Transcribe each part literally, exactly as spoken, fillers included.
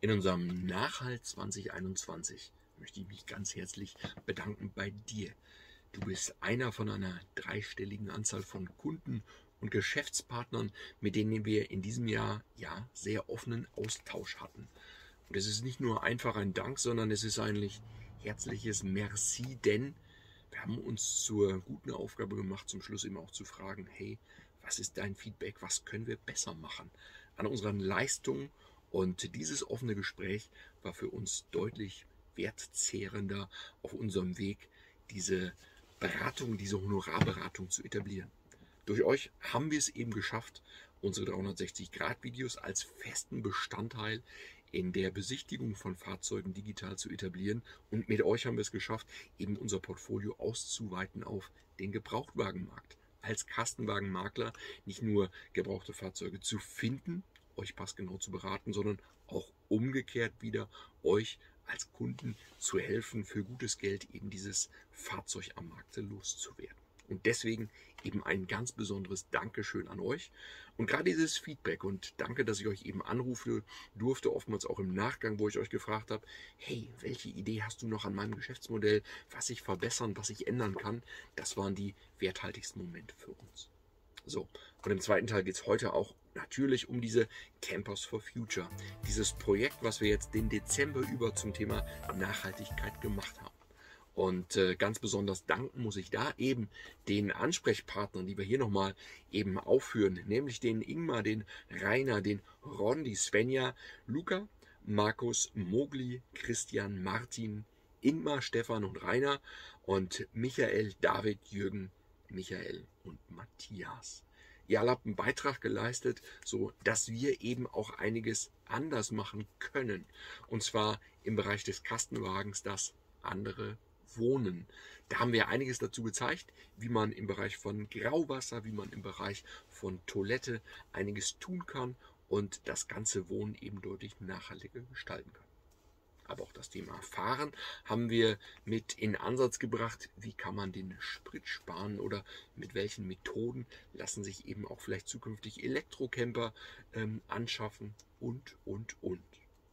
In unserem Nachhalt zwanzig einundzwanzig möchte ich mich ganz herzlich bedanken bei dir. Du bist einer von einer dreistelligen Anzahl von Kunden und Geschäftspartnern, mit denen wir in diesem Jahr ja sehr offenen Austausch hatten. Und es ist nicht nur einfach ein Dank, sondern es ist eigentlich herzliches Merci, denn wir haben uns zur guten Aufgabe gemacht, zum Schluss immer auch zu fragen, hey, was ist dein Feedback, was können wir besser machen an unseren Leistungen? Und dieses offene Gespräch war für uns deutlich wertzehrender auf unserem Weg, diese Beratung, diese Honorarberatung zu etablieren. Durch euch haben wir es eben geschafft, unsere dreihundertsechzig-Grad-Videos als festen Bestandteil in der Besichtigung von Fahrzeugen digital zu etablieren. Und mit euch haben wir es geschafft, eben unser Portfolio auszuweiten auf den Gebrauchtwagenmarkt. Als Kastenwagenmakler nicht nur gebrauchte Fahrzeuge zu finden, euch passgenau zu beraten, sondern auch umgekehrt wieder euch als Kunden zu helfen, für gutes Geld eben dieses Fahrzeug am Markt loszuwerden. Und deswegen eben ein ganz besonderes Dankeschön an euch. Und gerade dieses Feedback und danke, dass ich euch eben anrufen durfte, oftmals auch im Nachgang, wo ich euch gefragt habe, hey, welche Idee hast du noch an meinem Geschäftsmodell, was ich verbessern, was ich ändern kann, das waren die werthaltigsten Momente für uns. So, und im zweiten Teil geht es heute auch natürlich um diese Campers for Future. Dieses Projekt, was wir jetzt den Dezember über zum Thema Nachhaltigkeit gemacht haben. Und äh, ganz besonders danken muss ich da eben den Ansprechpartnern, die wir hier nochmal eben aufführen, nämlich den Ingmar, den Rainer, den Ron, die Svenja, Luca, Markus, Mogli, Christian, Martin, Ingmar, Stefan und Rainer und Michael, David, Jürgen, Michael und Matthias. Ihr alle habt einen Beitrag geleistet, so dass wir eben auch einiges anders machen können. Und zwar im Bereich des Kastenwagens, das andere wohnen. Da haben wir einiges dazu gezeigt, wie man im Bereich von Grauwasser, wie man im Bereich von Toilette einiges tun kann und das ganze Wohnen eben deutlich nachhaltiger gestalten kann. Aber auch das Thema Fahren haben wir mit in Ansatz gebracht. Wie kann man den Sprit sparen oder mit welchen Methoden lassen sich eben auch vielleicht zukünftig Elektrocamper ähm, anschaffen und, und, und.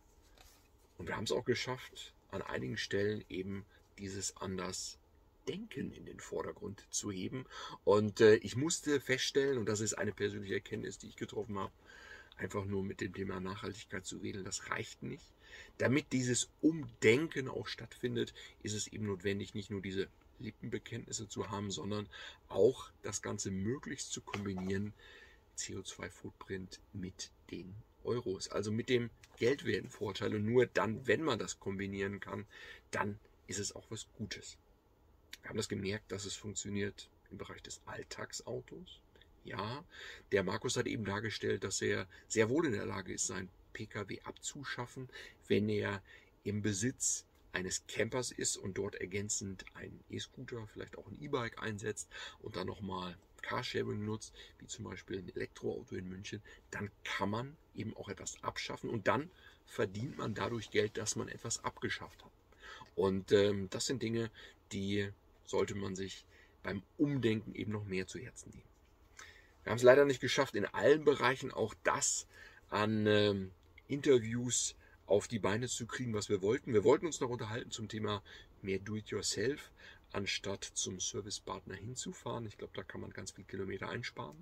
Und wir haben es auch geschafft, an einigen Stellen eben dieses anders Denken in den Vordergrund zu heben. Und äh, ich musste feststellen, und das ist eine persönliche Erkenntnis, die ich getroffen habe, einfach nur mit dem Thema Nachhaltigkeit zu wählen, das reicht nicht. Damit dieses Umdenken auch stattfindet, ist es eben notwendig, nicht nur diese Lippenbekenntnisse zu haben, sondern auch das Ganze möglichst zu kombinieren, C O zwei Footprint mit den Euros, also mit dem Geldwertenvorteil. Und nur dann, wenn man das kombinieren kann, dann ist es auch was Gutes. Wir haben das gemerkt, dass es funktioniert im Bereich des Alltagsautos. Ja, der Markus hat eben dargestellt, dass er sehr wohl in der Lage ist, sein Pkw abzuschaffen, wenn er im Besitz eines Campers ist und dort ergänzend einen E-Scooter, vielleicht auch ein E-Bike einsetzt und dann nochmal Carsharing nutzt, wie zum Beispiel ein Elektroauto in München, dann kann man eben auch etwas abschaffen und dann verdient man dadurch Geld, dass man etwas abgeschafft hat. Und ähm, das sind Dinge, die sollte man sich beim Umdenken eben noch mehr zu Herzen nehmen. Wir haben es leider nicht geschafft, in allen Bereichen auch das an ähm, Interviews auf die Beine zu kriegen, was wir wollten. Wir wollten uns noch unterhalten zum Thema mehr Do-it-yourself, anstatt zum Servicepartner hinzufahren. Ich glaube, da kann man ganz viel Kilometer einsparen.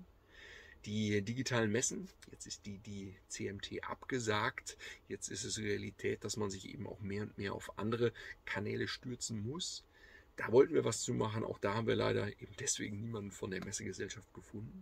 Die digitalen Messen, jetzt ist die, die C M T abgesagt. Jetzt ist es Realität, dass man sich eben auch mehr und mehr auf andere Kanäle stürzen muss. Da wollten wir was zu machen. Auch da haben wir leider eben deswegen niemanden von der Messegesellschaft gefunden.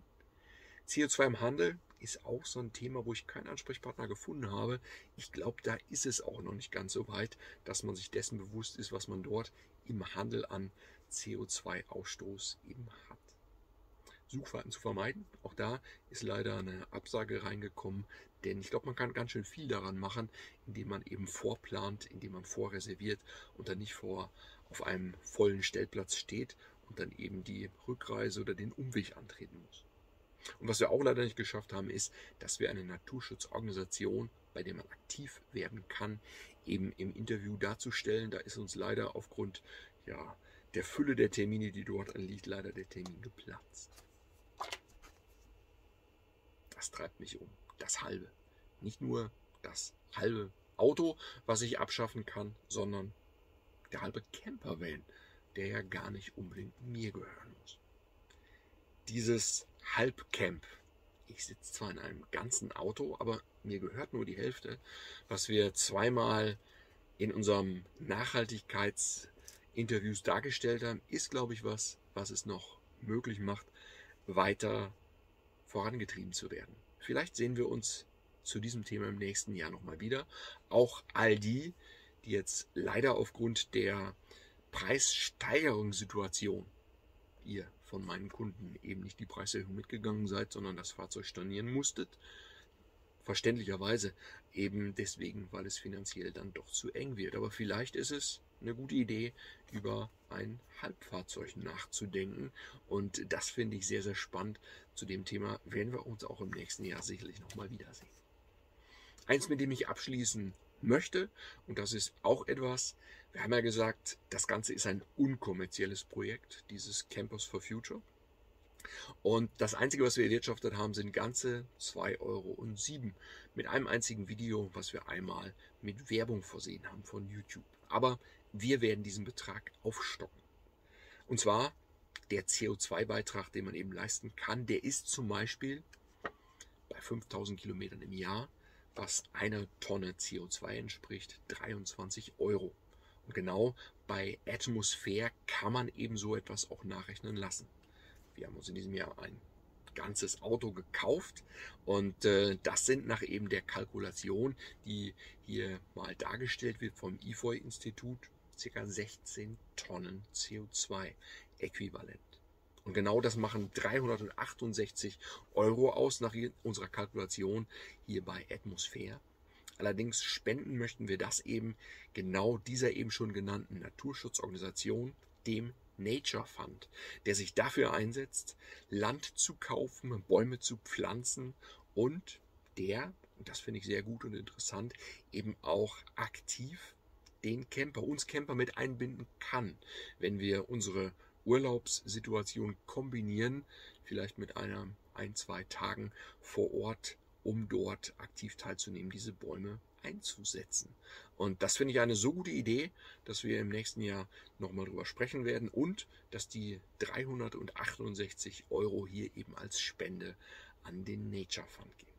C O zwei im Handel ist auch so ein Thema, wo ich keinen Ansprechpartner gefunden habe. Ich glaube, da ist es auch noch nicht ganz so weit, dass man sich dessen bewusst ist, was man dort im Handel an C O zwei Ausstoß eben hat. Suchverhalten zu vermeiden. Auch da ist leider eine Absage reingekommen, denn ich glaube, man kann ganz schön viel daran machen, indem man eben vorplant, indem man vorreserviert und dann nicht vor auf einem vollen Stellplatz steht und dann eben die Rückreise oder den Umweg antreten muss. Und was wir auch leider nicht geschafft haben, ist, dass wir eine Naturschutzorganisation, bei der man aktiv werden kann, eben im Interview darzustellen. Da ist uns leider aufgrund ja, der Fülle der Termine, die dort anliegt, leider der Termin geplatzt. Das treibt mich um. Das halbe. Nicht nur das halbe Auto, was ich abschaffen kann, sondern der halbe Campervan, der ja gar nicht unbedingt mir gehören muss. Dieses Halbcamp, ich sitze zwar in einem ganzen Auto, aber mir gehört nur die Hälfte, was wir zweimal in unserem Nachhaltigkeitsinterviews dargestellt haben, ist, glaube ich, was, was es noch möglich macht, weiter vorangetrieben zu werden. Vielleicht sehen wir uns zu diesem Thema im nächsten Jahr nochmal wieder. Auch all die, die jetzt leider aufgrund der Preissteigerungssituation, ihr von meinen Kunden eben nicht die Preiserhöhung mitgegangen seid, sondern das Fahrzeug stornieren musstet, verständlicherweise eben deswegen, weil es finanziell dann doch zu eng wird. Aber vielleicht ist es eine gute Idee, über ein Halbfahrzeug nachzudenken. Und das finde ich sehr, sehr spannend. Zu dem Thema werden wir uns auch im nächsten Jahr sicherlich nochmal wiedersehen. Eins, mit dem ich abschließen möchte, und das ist auch etwas, wir haben ja gesagt, das Ganze ist ein unkommerzielles Projekt, dieses Campers for Future. Und das Einzige, was wir erwirtschaftet haben, sind ganze zwei Euro sieben mit einem einzigen Video, was wir einmal mit Werbung versehen haben von YouTube. Aber wir werden diesen Betrag aufstocken. Und zwar der C O zwei Beitrag, den man eben leisten kann, der ist zum Beispiel bei fünftausend Kilometern im Jahr, was einer Tonne C O zwei entspricht, dreiundzwanzig Euro. Und genau bei Atmosphäre kann man eben so etwas auch nachrechnen lassen. Wir haben uns in diesem Jahr ein ganzes Auto gekauft und äh, das sind nach eben der Kalkulation, die hier mal dargestellt wird vom I F O I-Institut, ca. sechzehn Tonnen C O zwei Äquivalent. Und genau das machen dreihundertachtundsechzig Euro aus nach unserer Kalkulation hier bei Atmosphäre. Allerdings spenden möchten wir das eben genau dieser eben schon genannten Naturschutzorganisation, dem Nature Fund, der sich dafür einsetzt, Land zu kaufen, Bäume zu pflanzen und der, und das finde ich sehr gut und interessant, eben auch aktiv den Camper, uns Camper mit einbinden kann, wenn wir unsere Urlaubssituation kombinieren, vielleicht mit einer ein, zwei Tagen vor Ort, um dort aktiv teilzunehmen, diese Bäume einzusetzen. Und das finde ich eine so gute Idee, dass wir im nächsten Jahr nochmal drüber sprechen werden und dass die dreihundertachtundsechzig Euro hier eben als Spende an den Nature Fund gehen.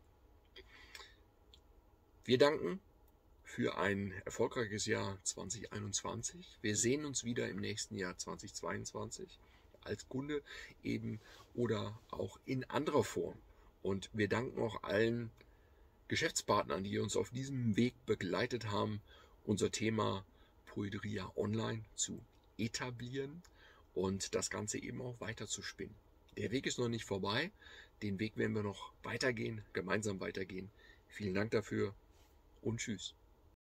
Wir danken für ein erfolgreiches Jahr zwanzig einundzwanzig. Wir sehen uns wieder im nächsten Jahr zwanzig zweiundzwanzig als Kunde eben oder auch in anderer Form. Und wir danken auch allen Geschäftspartnern, die uns auf diesem Weg begleitet haben, unser Thema Poederia Online zu etablieren und das Ganze eben auch weiter zu spinnen. Der Weg ist noch nicht vorbei, den Weg werden wir noch weitergehen, gemeinsam weitergehen. Vielen Dank dafür und tschüss.